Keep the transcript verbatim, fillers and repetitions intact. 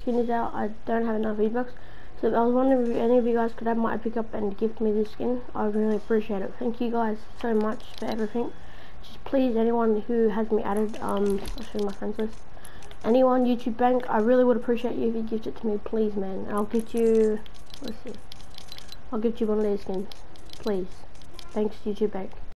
skin is out. I don't have enough V-Bucks. So I was wondering if any of you guys could have my pick up and gift me this skin. I would really appreciate it. Thank you guys so much for everything. Just please, anyone who has me added, um, I'll show you my friends list. Anyone, YouTube Bank, I really would appreciate you if you gift it to me, please, man. And I'll gift you, let's see, I'll gift you one of these skins, please. Thanks, YouTube Bank.